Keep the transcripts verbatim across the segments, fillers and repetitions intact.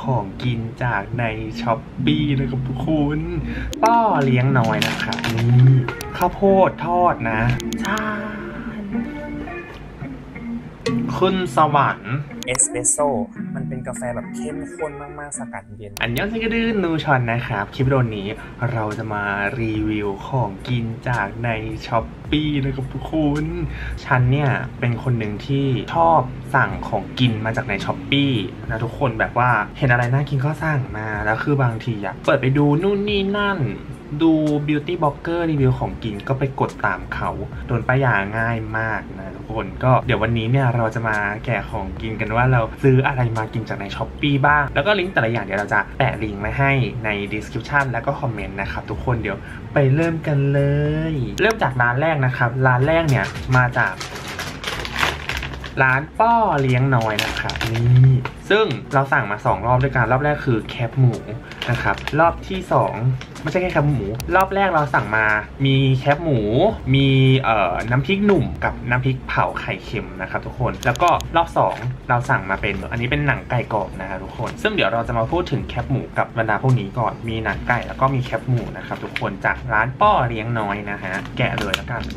ของกินจากในช้อปปี้นะครับทุกคนป้อเลี้ยงน้อยนะครับนี่ข้าวโพดทอดนะชาขึ้นสวรรค์เอสเปรสโซ่มันเป็นกาแฟแบบเข้มข้นมากๆสกัดเย็นอันยองซิกดื้อนูชอนนะครับคลิปวิดีโอนี้เราจะมารีวิวของกินจากในช้อปปี้นะครับทุกคนฉันเนี่ยเป็นคนหนึ่งที่ชอบสั่งของกินมาจากในช้อปปี้นะทุกคนแบบว่าเห็นอะไรน่ากินก็สั่งมาแล้วคือบางทีอะเปิดไปดูนู่นนี่นั่นดูบิวตี้บล็อกเกอร์รีวิวของกินก็ไปกดตามเขาโดนป้ายยาง่ายมากนะทุกคนก็เดี๋ยววันนี้เนี่ยเราจะมาแกะของกินกันว่าเราซื้ออะไรมากินจากในช้อปปี้บ้างแล้วก็ลิงก์แต่ละอย่างเดี๋ยวเราจะแปะลิงก์ไว้ให้ใน description แล้วก็คอมเมนต์นะครับทุกคนเดี๋ยวไปเริ่มกันเลยเริ่มจากร้านแรกนะครับร้านแรกเนี่ยมาจากร้านป้อเลี้ยงน้อยนะครับนี่ซึ่งเราสั่งมาสองรอบด้วยกันรอบแรกคือแคปหมูนะครับรอบที่สองไม่ใช่แค่แคปหมูรอบแรกเราสั่งมามีแคปหมูมีเอ่อน้ำพริกหนุ่มกับน้ำพริกเผาไข่เค็มนะครับทุกคนแล้วก็รอบสองเราสั่งมาเป็นอันนี้เป็นหนังไก่กรอบนะครับทุกคนซึ่งเดี๋ยวเราจะมาพูดถึงแคปหมูกับบรรดาพวกนี้ก่อนมีหนังไก่แล้วก็มีแคปหมูนะครับทุกคนจากร้านป้อเลี้ยงน้อยนะฮะแกะเลยแล้วกัน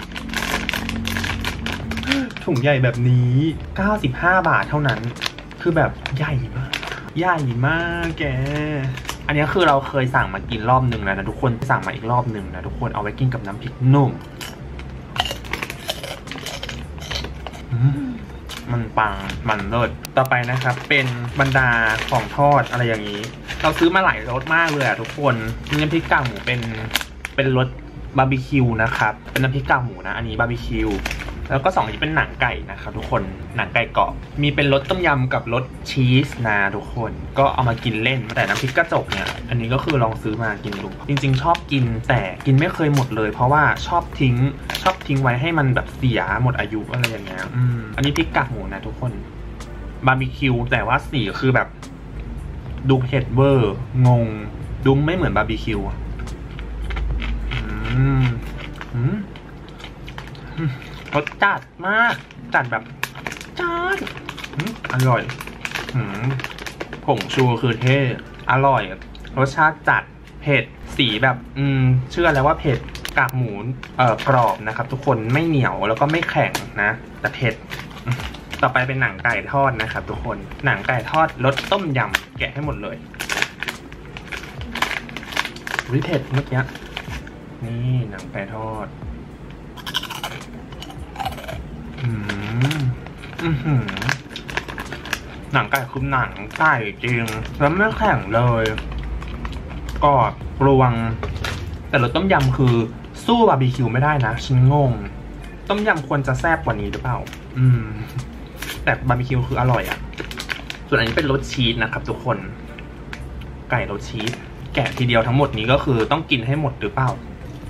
ถุงใหญ่แบบนี้เก้าสิบห้าบาทเท่านั้นคือแบบใหญ่มากใหญ่มากแกอันนี้คือเราเคยสั่งมากินรอบหนึ่งแล้วนะทุกคนสั่งมาอีกรอบหนึ่งนะทุกคนเอาไว้กินกับน้ำพริกหนุ่มมันปังมันเลิศต่อไปนะครับเป็นบรรดาของทอดอะไรอย่างนี้เราซื้อมาหลายรสมากเลยอะทุกคนมีน้ำพริกกากหมูเป็นเป็นรสบาร์บีคิวนะครับเป็นน้ำพริกกากหมูนะอันนี้บาร์บีคิวแล้วก็สองอันนี้เป็นหนังไก่นะครับทุกคนหนังไก่กรอบมีเป็นรสต้มยำกับรสชีสนะทุกคนก็เอามากินเล่นแต่น้ำพริกกระจกเนี่ยอันนี้ก็คือลองซื้อมากินดูจริงๆชอบกินแต่กินไม่เคยหมดเลยเพราะว่าชอบทิ้งชอบทิ้งไว้ให้มันแบบเสียหมดอายุอะไรอย่างเงี้ยอืมอันนี้พริกกากหมูนะทุกคนบาร์บีคิวแต่ว่าสีคือแบบดูเผ็ดเวอร์งงดูไม่เหมือนบาร์บีคิวอืมอืมรสจัดมากจัดแบบจัดอร่อยผงชูคือเท่อร่อยรสชาติจัดเผ็ดสีแบบอืมเชื่อแล้วว่าเผ็ดกากหมูเอ่อกรอบนะครับทุกคนไม่เหนียวแล้วก็ไม่แข็งนะแต่เผ็ดต่อไปเป็นหนังไก่ทอดนะครับทุกคนหนังไก่ทอดรสต้มยำแกะให้หมดเลยวิเผ็ดเมื่อกี้นี่หนังไก่ทอดอืมอือหือหนังไก่คือหนังไก่จริงแล้วไม่แข็งเลยก็กรวงแต่รสต้มยำคือสู้บาร์บีคิวไม่ได้นะฉันงงต้มยำควรจะแซ่บกว่านี้หรือเปล่าอืมแต่บาร์บีคิวคืออร่อยอ่ะส่วนอันนี้เป็นรสชีสนะครับทุกคนไก่รสชีสแกะทีเดียวทั้งหมดนี้ก็คือต้องกินให้หมดหรือเปล่า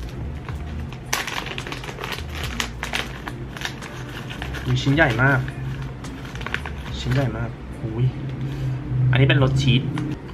ชิ้นใหญ่มากชิ้นใหญ่มากอุ้ยอันนี้เป็นรสชีส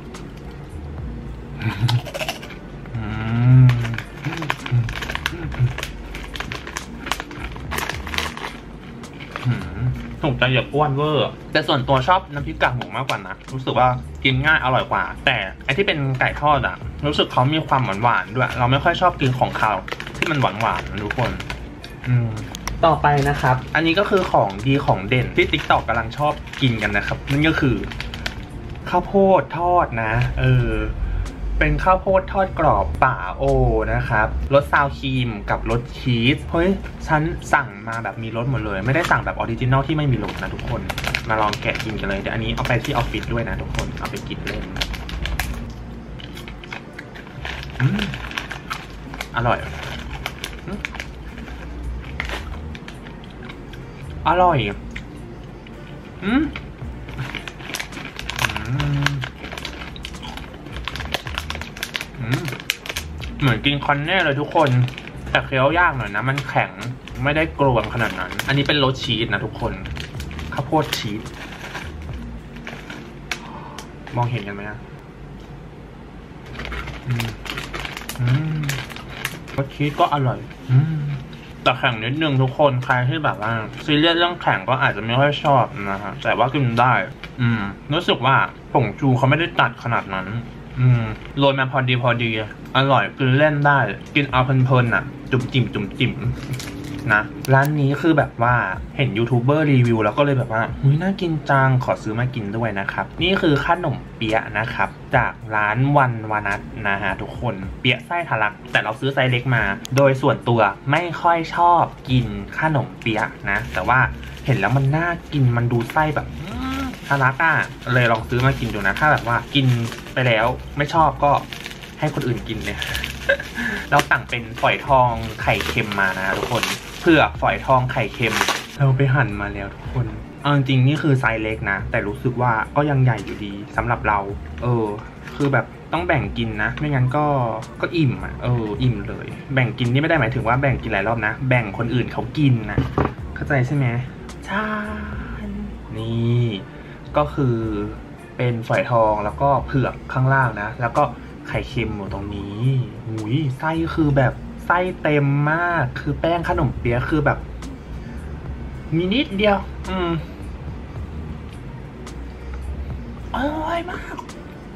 ถูกใจอย่าอ้วนเวอร์แต่ส่วนตัวชอบน้ำพริกกากหมูมากกว่านะรู้สึกว่ากินง่ายอร่อยกว่าแต่ไอที่เป็นไก่ทอดอะรู้สึกเขามีความหวานหวานด้วยเราไม่ค่อยชอบกินของคาวที่มันหวานหวานทุกคนอืมต่อไปนะครับอันนี้ก็คือของดีของเด่นที่ ติ๊กต็อก กำลังชอบกินกันนะครับนั่นก็คือข้าวโพดทอดนะเออเป็นข้าวโพดทอดกรอบป่าโอนะครับรสซาวครีมกับรสชีสเฮ้ยฉันสั่งมาแบบมีรสหมดเลยไม่ได้สั่งแบบออริจินอลที่ไม่มีรสนะทุกคนมาลองแกะกินกันเลยเดี๋ยวอันนี้เอาไปที่ออฟฟิศด้วยนะทุกคนเอาไปกินเล่นอืมอร่อยอร่อยอืมเหมือนกินคอนเน่เลยทุกคนแต่เคี้ยวยากหน่อยนะมันแข็งไม่ได้กรวงขนาดนั้นอันนี้เป็นรสชีสนะทุกคนข้าวโพดชีสมองเห็นกันไหมนะรสชีสก็อร่อยแต่แข็งนิดนึงทุกคนใครที่แบบว่าซีเรียสเรื่องแข็งก็อาจจะไม่ค่อยชอบนะฮะแต่ว่ากินได้อืมรู้สึกว่าผงชูเขาไม่ได้ตัดขนาดนั้นอืมโรยมาพอดีพอดีอร่อยกินเล่นได้กินเอาเพลินๆอ่ะจุ่มจิ่มจุ่มจิ่มนะร้านนี้คือแบบว่าเห็นยูทูบเบอร์รีวิวแล้วก็เลยแบบว่าหุ้ยน่ากินจังขอซื้อมากินด้วยนะครับนี่คือขนมเปี๊ยะนะครับจากร้านวันวานัทนะฮะทุกคนเปี๊ยะไส้ทะลักแต่เราซื้อไซส์เล็กมาโดยส่วนตัวไม่ค่อยชอบกินขนมเปี๊ยะนะแต่ว่าเห็นแล้วมันน่ากินมันดูไส้แบบทะลักอ่ะเลยลองซื้อมากินดูนะถ้าแบบว่ากินไปแล้วไม่ชอบก็ให้คนอื่นกินเนี่ย เราสั่งเป็นฝอยทองไข่เค็มมานะทุกคนเผือกฝอยทองไข่เค็มเราไปหั่นมาแล้วทุกคนเอาจริงนี่คือไซส์เล็กนะแต่รู้สึกว่าก็ยังใหญ่อยู่ดีสำหรับเราเออคือแบบต้องแบ่งกินนะไม่งั้นก็ก็อิ่มอ่ะเอออิ่มเลยแบ่งกินนี่ไม่ได้หมายถึงว่าแบ่งกินหลายรอบนะแบ่งคนอื่นเขากินนะเข้าใจใช่ไหมใช่นี่ก็คือเป็นฝอยทองแล้วก็เผือกข้างล่างนะแล้วก็ไข่เค็มอยู่ตรงนี้หุยไส้คือแบบไส้เต็มมากคือแป้งขนมเปี๊ยะคือแบบมีนิดเดียวอืมอร่อยมาก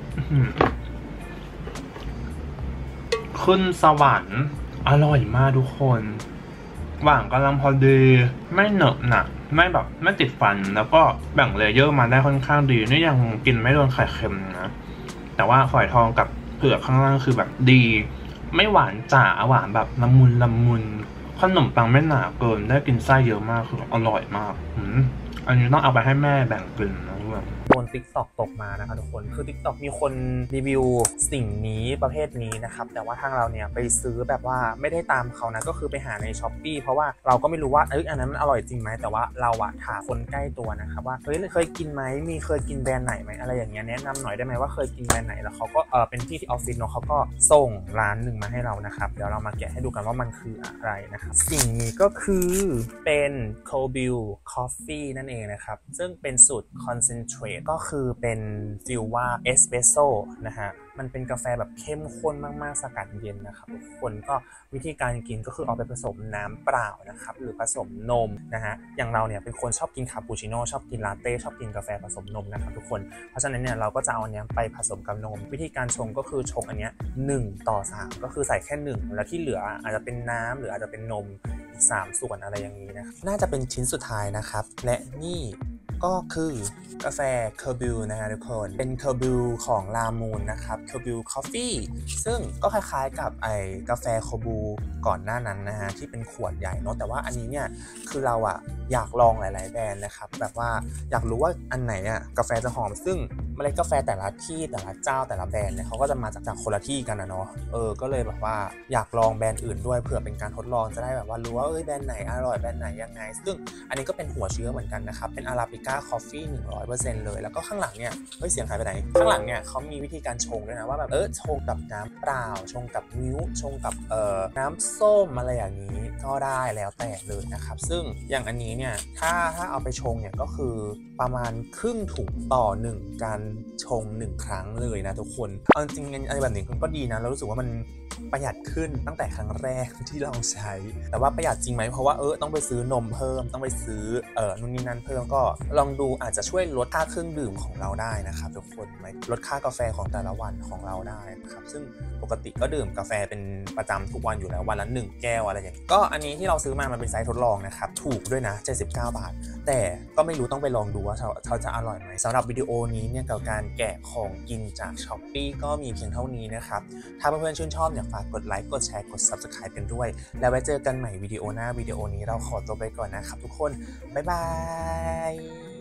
ขึ้นสวรรค์อร่อยมากทุกคนหวานกำลังพอดีไม่เหนอะหนักไม่แบบไม่ติดฟันแล้วก็แบ่งเลเยอร์มาได้ค่อนข้างดีนี่ยังกินไม่โดนไข่เค็มนะแต่ว่าฝอยทองกับเผือกข้างล่างคือแบบดีไม่หวานจ๋าหวานแบบละมุนละมุนขนมปังไม่หนาเกินได้กินไส้เยอะมากคืออร่อยมากอืมอันนี้ต้องเอาไปให้แม่แบ่งกินนะเพื่อนโดน ติ๊กต็อก ตกมานะคะทุกคนคือ ติ๊กต็อก มีคนรีวิวสิ่งนี้ประเภทนี้นะครับแต่ว่าทางเราเนี่ยไปซื้อแบบว่าไม่ได้ตามเขานะก็คือไปหาใน ช้อปปี้ เพราะว่าเราก็ไม่รู้ว่าเอ้ยอันนั้นมันอร่อยจริงไหมแต่ว่าเราอะถามคนใกล้ตัวนะครับว่าเฮ้ยเคยกินไหมมีเคยกินแบรนด์ไหนไหมอะไรอย่างเงี้ยแนะนำหน่อยได้ไหมว่าเคยกินแบรนด์ไหนแล้วเขาก็เออเป็นที่ที่ออฟฟิศเนาะเขาก็ส่งร้านหนึ่งมาให้เรานะครับเดี๋ยวเรามาแกะให้ดูกันว่ามันคืออะไรนะครับสิ่งนี้ก็คือเป็น Cold Brew Coffee นั่นเองนะครับซึ่งเป็นสูตร Concentrate ก็คือเป็นฟิลว่าเอสเปรสโซ่นะฮะมันเป็นกาแฟแบบเข้มข้นมากๆสกัดเย็นนะครับทุกคนก็วิธีการกินก็คือเอาไปผสมน้ำเปล่านะครับหรือผสมนมนะฮะอย่างเราเนี่ยเป็นคนชอบกินคาปูชิโน่ชอบกินลาเต้ชอบกินกาแฟผสมนมนะครับทุกคนเพราะฉะนั้นเนี่ยเราก็จะเอาอันนี้ไปผสมกับนมวิธีการชงก็คือชงอันนี้หนึ่งต่อสามก็คือใส่แค่หนึ่งแล้วที่เหลืออาจจะเป็นน้ำหรืออาจจะเป็นนมอีกสามส่วนอะไรอย่างนี้นะครับน่าจะเป็นชิ้นสุดท้ายนะครับและนี่ก็คือกาแฟเคอร์บิลนะฮะทุกคนเป็นเคอร์บิลของลามูนนะครับเคอร์บิลคอฟฟี่ซึ่งก็คล้ายๆกับไอ้กาแฟโคบูก่อนหน้านั้นนะฮะที่เป็นขวดใหญ่เนาะแต่ว่าอันนี้เนี่ยคือเราอะอยากลองหลายๆแบรนด์นะครับแบบว่าอยากรู้ว่าอันไหนอะกาแฟจะหอมซึ่งเมล็ดกาแฟแต่ละที่แต่ละเจ้าแต่ละแบรนด์เนี่ยเขาก็จะมาจากจากคนละที่กันนะเนาะเออก็เลยแบบว่าอยากลองแบรนด์อื่นด้วยเผื่อเป็นการทดลองจะได้แบบว่ารู้ว่าเอ้ยแบรนด์ไหนอร่อยแบรนด์ไหนยังไงซึ่งอันนี้ก็เป็นหัวเชื้อเหมือนกันนะครับเป็นอาราบิก้าคอฟฟี่หนึ่งร้อยเปอร์เซ็นต์เลยแล้วก็ข้างหลังเนี่ยเฮ้ยเสียงหายไปไหนข้างหลังเนี่ยเขามีวิธีการชงด้วยนะว่าแบบเออชงกับน้ำเปล่าชงกับมิ้วชงกับเอ่อน้ำส้มอะไรอย่างนี้ก็ได้แล้วแต่เลยนะครับซึ่งอย่างอันนี้เนี่ยถ้าถ้าเอาไปชงเนี่ยก็คือประมาณครึ่งถุงต่อหนึ่งการชงหนึ่งครั้งเลยนะทุกคนเอาจริงๆอะไรแบบนี้ก็ดีนะเรารู้สึกว่ามันประหยัดขึ้นตั้งแต่ครั้งแรกที่ลองใช้แต่ว่าประหยัดจริงไหมเพราะว่าเออต้องไปซื้อนมเพิ่มต้องไปซื้อเออนู่นนี่นั่นเพิ่มก็ลองดูอาจจะช่วยลดค่าเครื่องดื่มของเราได้นะครับทุกคนไหมลดค่ากาแฟของแต่ละวันของเราได้นะครับซึ่งปกติก็ดื่มกาแฟเป็นประจำทุกวันอยู่แล้ววันละหนึ่งแก้วอะไรอย่างนี้ก็อันนี้ที่เราซื้อมามันเป็นไซส์ทดลองนะครับถูกด้วยนะเจ็ดสิบเก้าบาทแต่ก็ไม่รู้ต้องไปลองดูว่าเขาจะอร่อยไหมสำหรับวิดีโอนี้เนี่ยกับการแกะของกินจาก ช้อปปี้ ก็มีเพียงเท่านี้นะครับถ้าเพื่อนๆชื่นชอบเนี่ยฝากกดไลค์กดแชร์กด ซับสไครบ์ กันด้วยแล้วไว้เจอกันใหม่วิดีโอหน้าวิดีโอนี้เราขอตัวไปก่อนนะครับทุกคนบ๊ายบาย